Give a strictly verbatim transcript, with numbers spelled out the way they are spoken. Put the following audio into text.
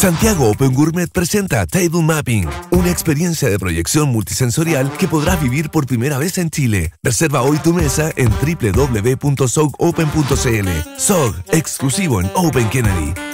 Santiago Open Gourmet presenta Table Mapping, una experiencia de proyección multisensorial que podrás vivir por primera vez en Chile. Reserva hoy tu mesa en doble u doble u doble u punto sogopen punto c l. S O G, exclusivo en Open Kennedy.